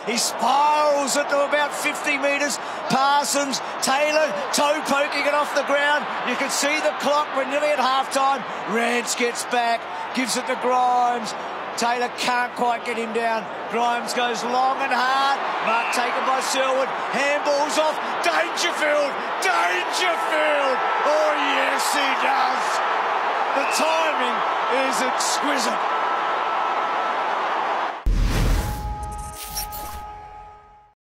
He spirals it to about 50 metres. Parsons, Taylor, toe poking it off the ground. You can see the clock. We're nearly at half-time. Rance gets back, gives it to Grimes. Taylor can't quite get him down. Grimes goes long and hard. Mark taken by Selwood. Handballs off. Dangerfield! Dangerfield! Oh, yes, he does. The timing is exquisite.